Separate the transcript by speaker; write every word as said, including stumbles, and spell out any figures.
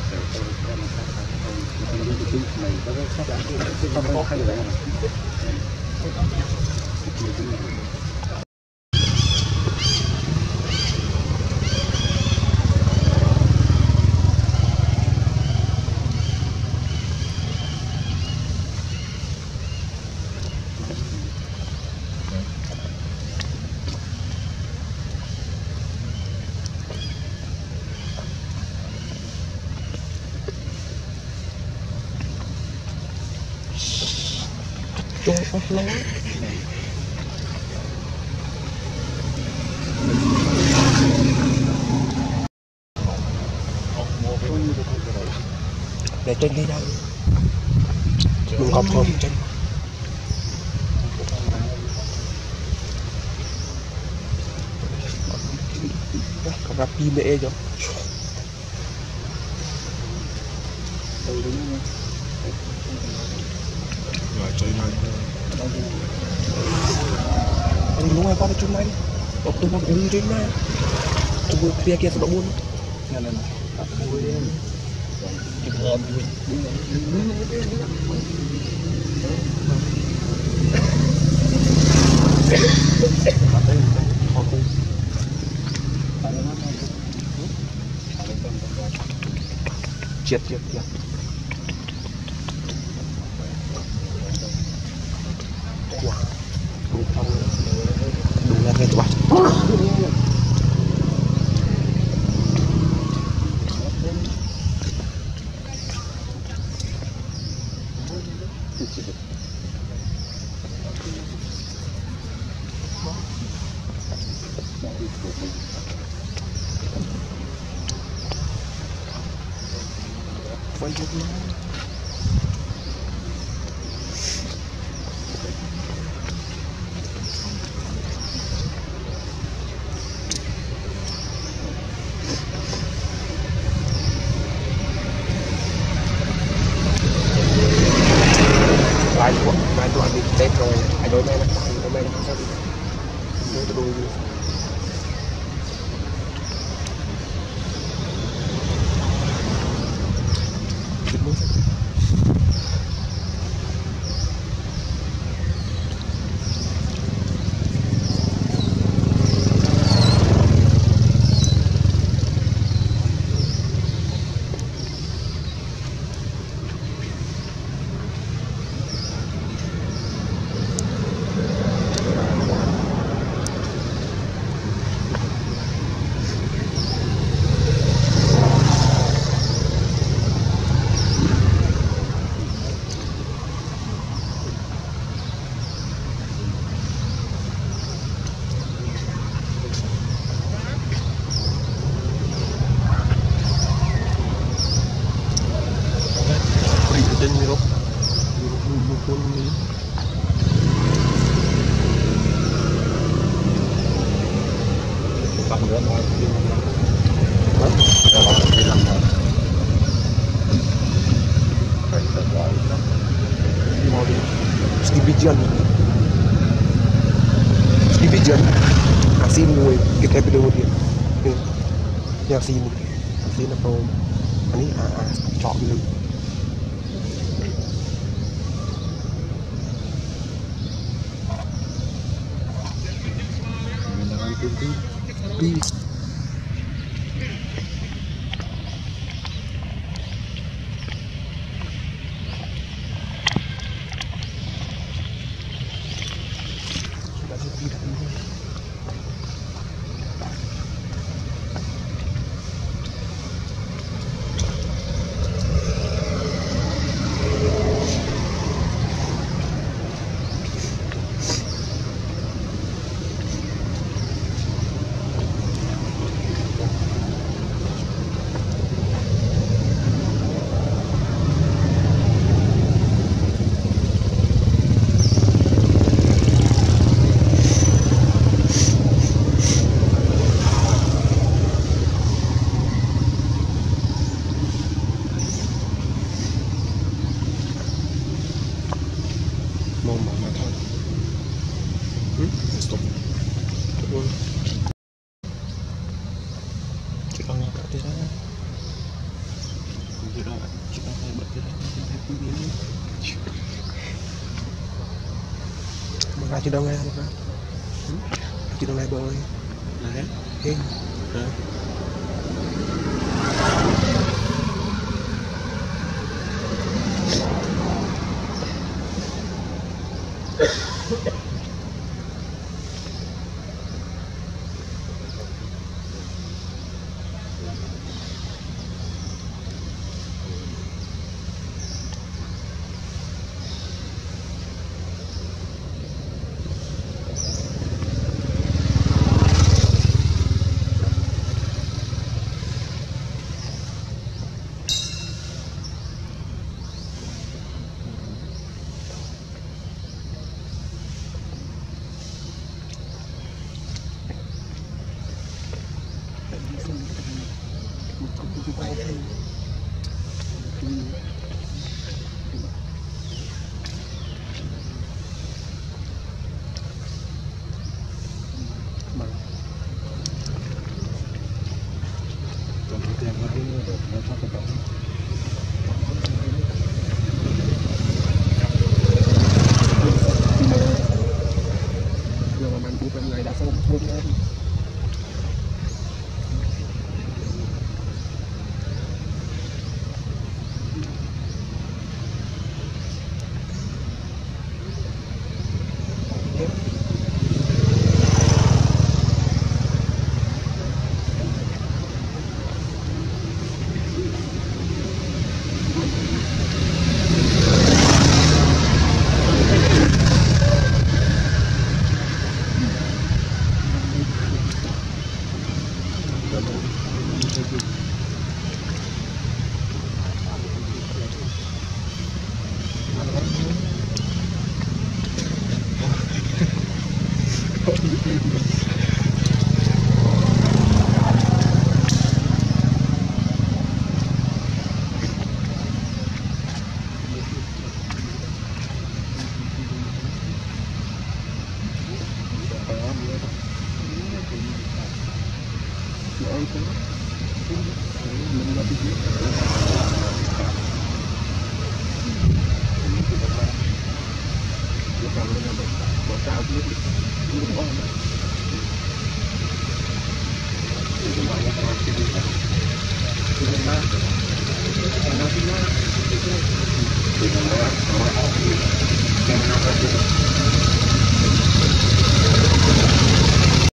Speaker 1: Cho ớt lắm để trên đi đâu đừng có thơm trên có gặp pin để cho anh lúc này có cái chung này đọc tôi một cái trên này tôi vừa kia kia sẽ đọc buôn nè nè nè chụp ôm vui chết chết chết đúng không đúng là cái quá quay chút nữa vài tuần vài tuần đi tết rồi hai đôi mẹ nó tăng đôi mẹ nó sao đi đôi đôi đôi trên mi rốt mi rốt mi bằng nữa thôi đó là đi làm thôi phải phải gọi mau đi skipijan skipijan asin mui kita video dia yang sini sini apa ini ah chọn dulu đi Mà chưa đâu nghe không? Chưa đâu nghe bơi. Là thế. Hey. Hả? Hãy subscribe cho kênh Ghiền Mì Gõ để không bỏ lỡ những video hấp dẫn.